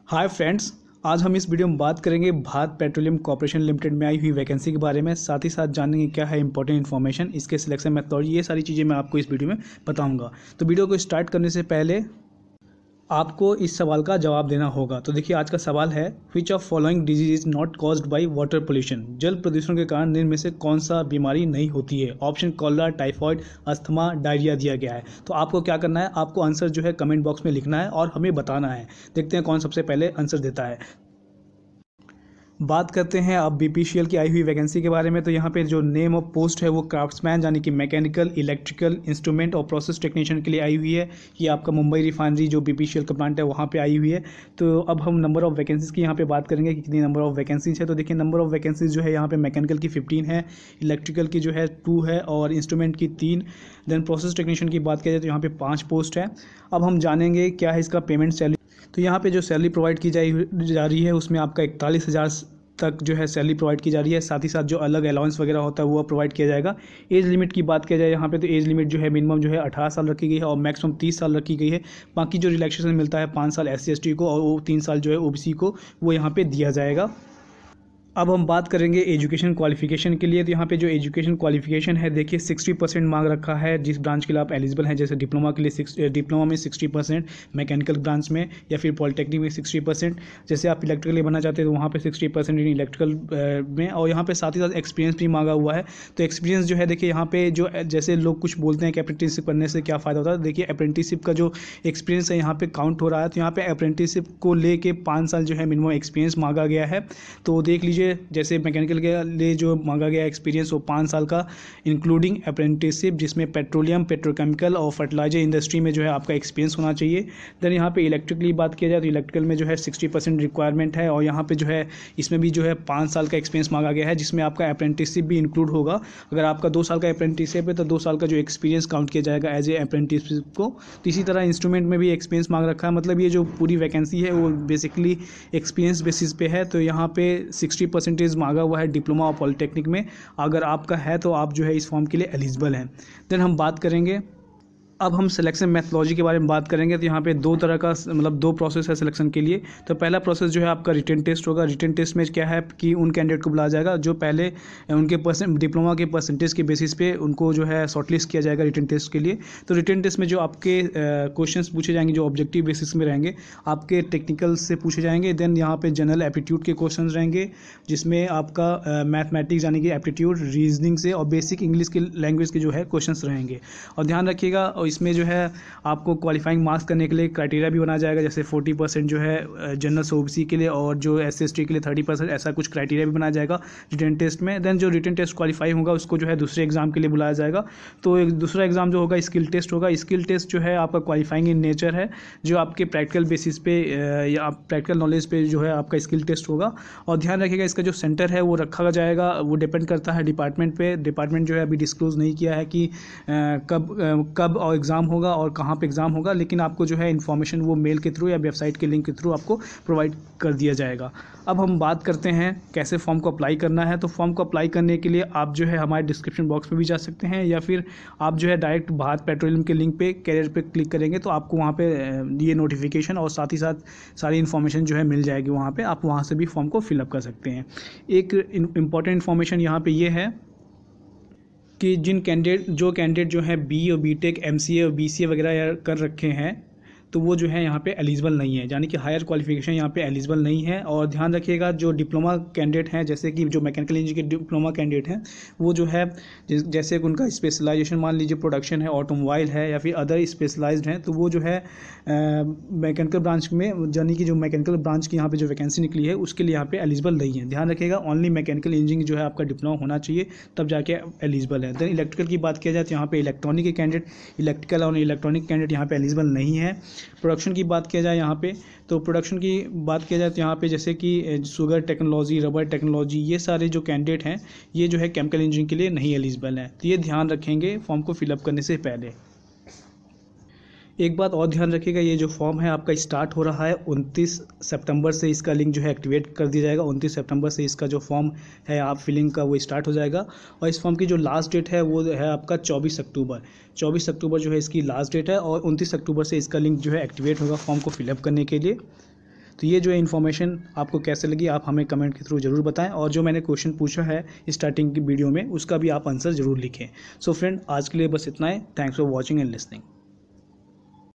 Hi friends, आज हम इस वीडियो में बात करेंगे भारत पेट्रोलियम कॉर्पोरेशन लिमिटेड में आई हुई वैकेंसी के बारे में। साथ ही साथ जानेंगे क्या है इंपॉर्टेंट इन्फॉर्मेशन, इसके सिलेक्शन मेथडोलॉजी, ये सारी चीज़ें मैं आपको इस वीडियो में बताऊंगा। तो वीडियो को स्टार्ट करने से पहले आपको इस सवाल का जवाब देना होगा। तो देखिए, आज का सवाल है, which of following disease is not caused by water pollution. जल प्रदूषण के कारण निम्न में से कौन सा बीमारी नहीं होती है। Option cholera, typhoid, asthma, diarrhoea दिया गया है। तो आपको क्या करना है, आपको आंसर जो है कमेंट बॉक्स में लिखना है और हमें बताना है। देखते हैं कौन सबसे पहले आंसर देता है। बात करते हैं अब बीपीसीएल की आई हुई वैकेंसी के बारे में। तो यहाँ पे जो नेम ऑफ पोस्ट है वो क्राफ्ट्समैन यानी कि मैकेनिकल, इलेक्ट्रिकल, इंस्ट्रूमेंट और प्रोसेस टेक्नीशियन के लिए आई हुई है। ये आपका मुंबई रिफाइनरी जो बीपीसीएल का प्लांट है वहाँ पे आई हुई है। तो अब हम नंबर ऑफ वैकेंसीज की यहाँ पे बात करेंगे कि कितनी नंबर ऑफ वैकेंसीज है। तो देखिए, नंबर ऑफ वैकेंसीज जो है यहाँ पे मैकेनिकल की 15 है, इलेक्ट्रिकल की जो है 2 है और इंस्ट्रूमेंट की 3। देन प्रोसेस टेक्नीशियन की बात किया जाए तो यहाँ पे 5 पोस्ट है। अब हम जानेंगे क्या है इसका पेमेंट सैलरी। तो यहाँ पे जो सैलरी प्रोवाइड की जा रही है उसमें आपका 41,000 तक जो है सैलरी प्रोवाइड की जा रही है। साथ ही साथ जो अलग अलाउंस वगैरह होता है वो प्रोवाइड किया जाएगा। एज लिमिट की बात किया जाए यहाँ पे, तो एज लिमिट जो है मिनिमम जो है 18 साल रखी गई है और मैक्सिमम 30 साल रखी गई है। बाकी जो रिलैक्सेशन मिलता है 5 साल SC/ST को और वो 3 साल जो है OBC को, वो यहाँ पे दिया जाएगा। अब हम बात करेंगे एजुकेशन क्वालिफिकेशन के लिए। तो यहाँ पे जो एजुकेशन क्वालिफिकेशन है, देखिए 60% मांग रखा है जिस ब्रांच के लिए आप एलिजिबल हैं। जैसे डिप्लोमा के लिए डिप्लोमा में 60%, मैकेनिकल ब्रांच में या फिर पॉलिटेक्निक में 60%। जैसे आप इलेक्ट्रिकल बनना चाहते हैं तो वहाँ पे 60% इन इलेक्ट्रिकल में। और यहाँ पे साथ ही साथ एक्सपीरियंस भी मांगा हुआ है। तो एक्सपीरियंस जो है, देखिए यहाँ पे जो जैसे लोग कुछ बोलते हैं कि अप्रेंटिसशिप करने से क्या फ़ायदा होता है। देखिए, अप्रेंटिसशिप का जो एक्सपीरियंस है यहाँ पे काउंट हो रहा है। तो यहाँ पे अप्रेंटिसशिप को लेके 5 साल जो है मिनिमम एक्सपीरियंस मांगा गया है। तो देख लीजिए, जैसे मैकेनिकल के लिए जो मांगा गया एक्सपीरियंस वो 5 साल का इंक्लूडिंग अप्रेंटिसशिप, जिसमें पेट्रोलियम, पेट्रोकेमिकल और फर्टिलाइजर इंडस्ट्री में जो है आपका एक्सपीरियंस होना चाहिए। देन यहाँ पे इलेक्ट्रिकल की बात किया जाए तो इलेक्ट्रिकल में जो है 60% रिक्वायरमेंट है और यहाँ पे जो है इसमें भी जो है 5 साल का एक्सपीरियंस मांगा गया है, जिसमें आपका अप्रेंटिसशिप भी इंक्लूड होगा। अगर आपका 2 साल का अप्रेंटिसशिप है तो 2 साल का जो एक्सपीरियंस काउंट किया जाएगा एज ए अप्रेंटिसशिप को। तो इसी तरह इंस्ट्रूमेंट में भी एक्सपीरियंस मांग रखा है। मतलब ये जो पूरी वैकेंसी है वो बेसिकली एक्सपीरियंस बेसिस पे है। तो यहाँ पे 60% मांगा हुआ है डिप्लोमा और पॉलिटेक्निक में। अगर आपका है तो आप जो है इस फॉर्म के लिए एलिजिबल हैं। देन हम बात करेंगे, अब हम सिलेक्शन मैथोलॉजी के बारे में बात करेंगे। तो यहाँ पे 2 तरह का मतलब 2 प्रोसेस है सिलेक्शन के लिए। तो पहला प्रोसेस जो है आपका रिटन टेस्ट होगा। रिटन टेस्ट में क्या है कि उन कैंडिडेट को बुलाया जाएगा जो पहले उनके डिप्लोमा के परसेंटेज के बेसिस पे उनको जो है शॉर्टलिस्ट किया जाएगा रिटन टेस्ट के लिए। तो रिटन टेस्ट में जो आपके क्वेश्चंस पूछे जाएंगे जो ऑब्जेक्टिव बेसिस में रहेंगे, आपके टेक्निकल से पूछे जाएंगे। देन यहाँ पे जनरल एप्टीट्यूड के क्वेश्चन रहेंगे, जिसमें आपका मैथमेटिक्स यानी कि एप्टीट्यूड, रीजनिंग से और बेसिक इंग्लिश की लैंग्वेज के जो है क्वेश्चन रहेंगे। और ध्यान रखिएगा, और इसमें जो है आपको क्वालिफाइंग मार्क्स करने के लिए क्राइटेरिया भी बनाया जाएगा। जैसे 40% जो है जनरल से OBC के लिए और जो SC/ST के लिए 30%, ऐसा कुछ क्राइटेरिया भी बनाया जाएगा रिटन टेस्ट में। देन जो रिटन टेस्ट क्वालिफाई होगा उसको जो है दूसरे एग्जाम के लिए बुलाया जाएगा। तो एक दूसरा एग्जाम जो होगा स्किल टेस्ट होगा। स्किल टेस्ट जो है आपका क्वालिफाइंग इन नेचर है, जो आपके प्रैक्टिकल बेसिस पे या प्रैक्टिकल नॉलेज पे जो है आपका स्किल टेस्ट होगा। और ध्यान रखिएगा, इसका जो सेंटर है वो रखा जाएगा, वो डिपेंड करता है डिपार्टमेंट पे। डिपार्टमेंट जो है अभी डिस्क्लोज नहीं किया है कि कब और एग्ज़ाम होगा और कहाँ पे एग्ज़ाम होगा, लेकिन आपको जो है इन्फॉर्मेशन वो मेल के थ्रू या वेबसाइट के लिंक के थ्रू आपको प्रोवाइड कर दिया जाएगा। अब हम बात करते हैं कैसे फॉर्म को अप्लाई करना है। तो फॉर्म को अप्लाई करने के लिए आप जो है हमारे डिस्क्रिप्शन बॉक्स में भी जा सकते हैं या फिर आप जो है डायरेक्ट भारत पेट्रोलियम के लिंक पे कैरियर पे क्लिक करेंगे तो आपको वहाँ पे ये नोटिफिकेशन और साथ ही साथ सारी इन्फॉर्मेशन जो है मिल जाएगी। वहाँ पे आप वहाँ से भी फॉर्म को फिलअप कर सकते हैं। एक इम्पॉर्टेंट इन्फॉर्मेशन यहाँ पे ये है कि जो कैंडिडेट जो है BE और BTech, MCA और BCA वगैरह कर रखे हैं तो वो जो है यहाँ पे एलिजिबल नहीं है, यानी कि हायर क्वालिफिकेशन यहाँ पे एलिजिबल नहीं है। और ध्यान रखिएगा, जो डिप्लोमा कैंडिडेट हैं, जैसे कि जो मैकेनिकल इंजीनियरिंग के डिप्लोमा कैंडिडेट हैं, वो जो है जैसे कि उनका स्पेशलाइजेशन मान लीजिए प्रोडक्शन है, ऑटोमोबाइल है या फिर अदर स्पेशलाइज्ड हैं, तो वो जो है मैकेनिकल ब्रांच में, यानी कि जो मैकेनिकल ब्रांच की यहाँ पे जो वैकेंसी निकली है उसके लिए यहाँ पे एलिजिबल नहीं है। ध्यान रखिएगा, ओनली मैकेनिकल इंजीनियरिंग जो है आपका डिप्लोमा होना चाहिए, तब जाके एलिजिबल है। देन इलेक्ट्रिकल की बात किया जाए तो यहाँ पे इलेक्ट्रॉनिक के कैंडिडेट, इलेक्ट्रिकल और इलेक्ट्रॉनिक कैंडिडेट यहाँ पे एलिजिबल नहीं है। प्रोडक्शन की बात किया जाए यहाँ पे, तो प्रोडक्शन की बात किया जाए तो यहाँ पे जैसे कि शुगर टेक्नोलॉजी, रबर टेक्नोलॉजी, ये सारे जो कैंडिडेट हैं ये जो है केमिकल इंजीनियरिंग के लिए नहीं एलिजिबल हैं। तो ये ध्यान रखेंगे फॉर्म को फिलअप करने से पहले। एक बात और ध्यान रखिएगा, ये जो फॉर्म है आपका स्टार्ट हो रहा है 29 सितंबर से। इसका लिंक जो है एक्टिवेट कर दिया जाएगा। 29 सितंबर से इसका जो फॉर्म है आप फिलिंग का वो स्टार्ट हो जाएगा। और इस फॉर्म की जो लास्ट डेट है वो है आपका 24 अक्टूबर। 24 अक्टूबर जो है इसकी लास्ट डेट है और 29 अक्टूबर से इसका लिंक जो है एक्टिवेट होगा फॉर्म को फिलअप करने के लिए। तो ये जो है इन्फॉर्मेशन आपको कैसे लगी आप हमें कमेंट के थ्रू जरूर बताएं, और जो मैंने क्वेश्चन पूछा है स्टार्टिंग की वीडियो में उसका भी आप आंसर जरूर लिखें। सो फ्रेंड, आज के लिए बस इतना ही। Thanks for watching and listening.